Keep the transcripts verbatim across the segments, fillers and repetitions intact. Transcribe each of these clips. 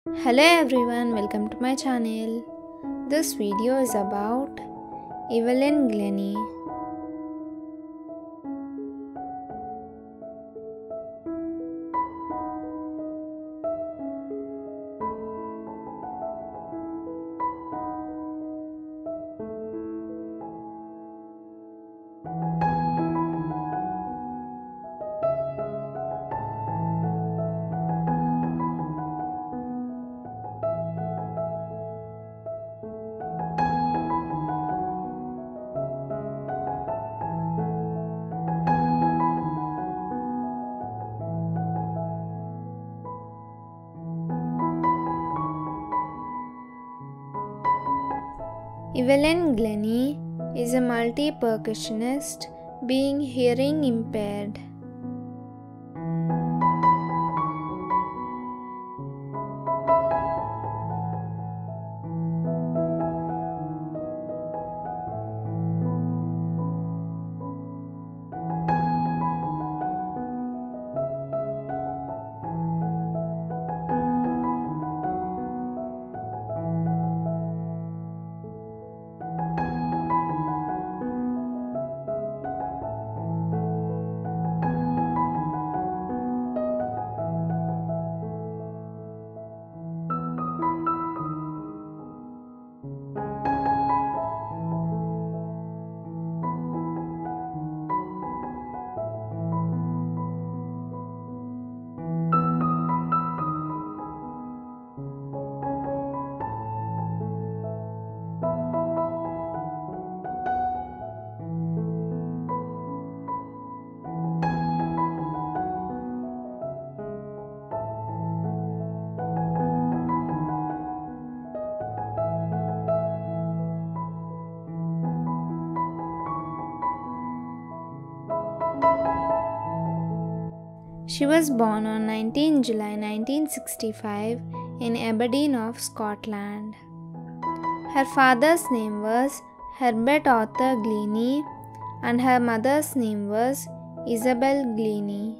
Hello everyone, welcome to my channel. This video is about Evelyn Glennie. Evelyn Glennie is a multi-percussionist, being hearing impaired. She was born on nineteenth July nineteen sixty-five in Aberdeen of Scotland. Her father's name was Herbert Arthur Glennie and her mother's name was Isabel Glennie.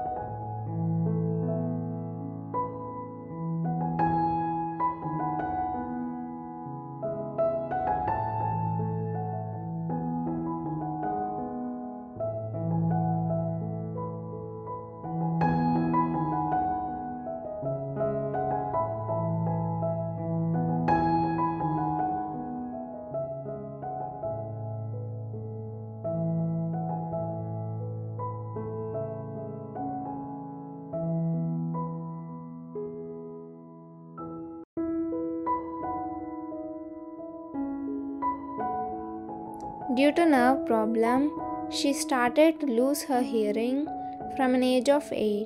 Due to nerve problem, she started to lose her hearing from an age of eight.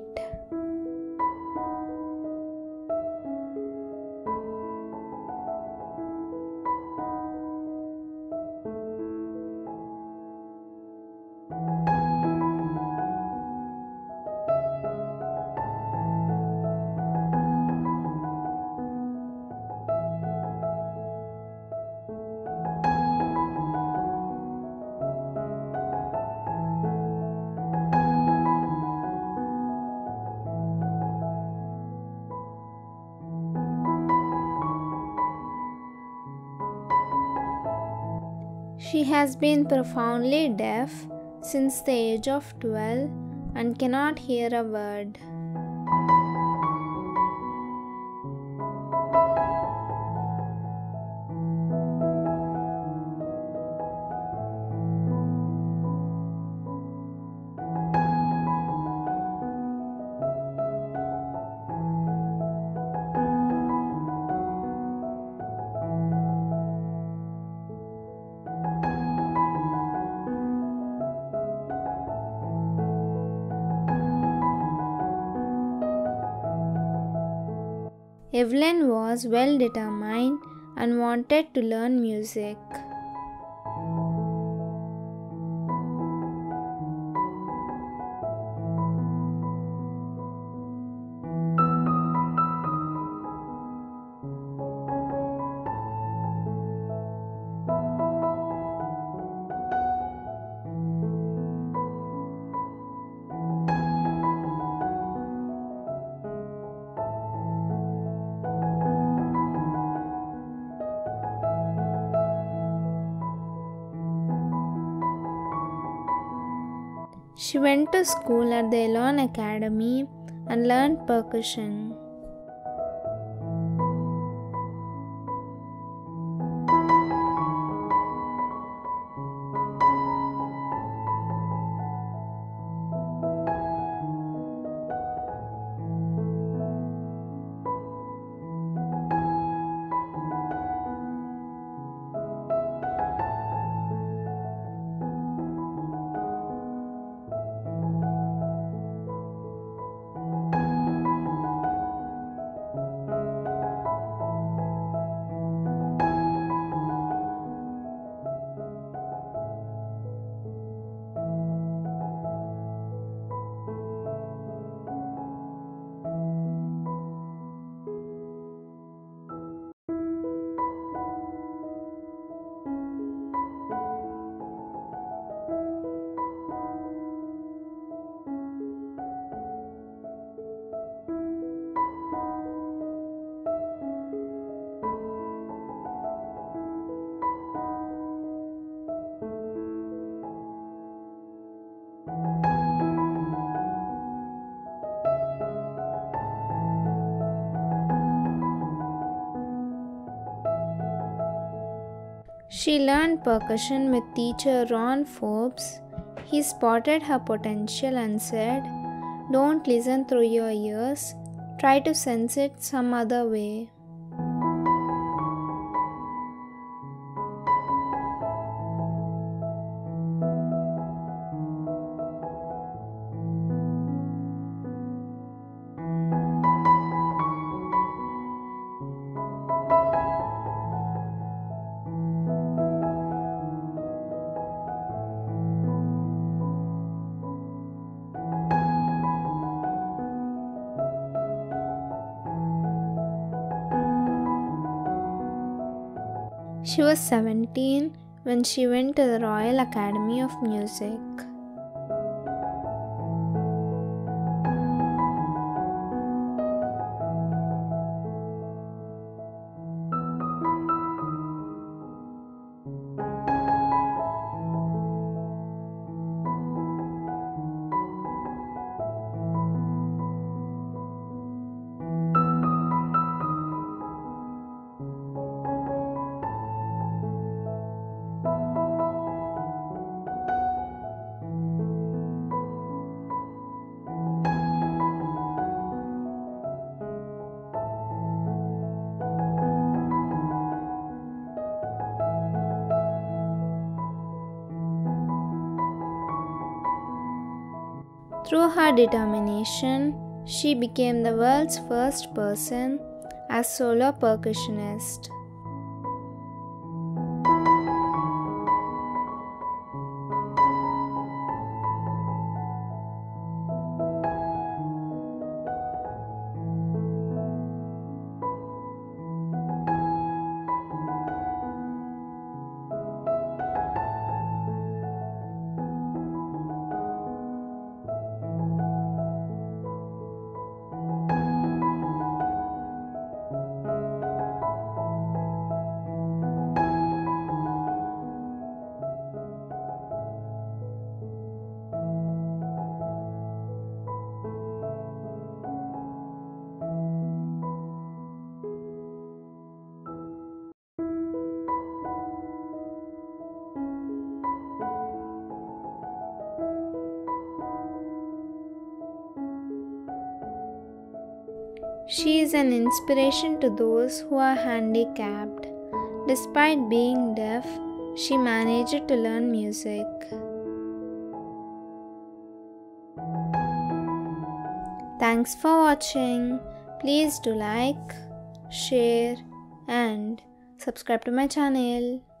She has been profoundly deaf since the age of twelve and cannot hear a word. Evelyn was well determined and wanted to learn music. She went to school at the Elon Academy and learned percussion. She learned percussion with teacher Ron Forbes. He spotted her potential and said, "Don't listen through your ears, try to sense it some other way." She was seventeen when she went to the Royal Academy of Music. Through her determination, she became the world's first person as solo percussionist. She is an inspiration to those who are handicapped. Despite being deaf, she managed to learn music. Thanks for watching. Please do like, share and subscribe to my channel.